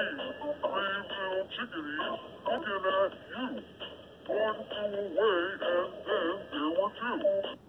little chickadees looking at you. One flew away and then there were two.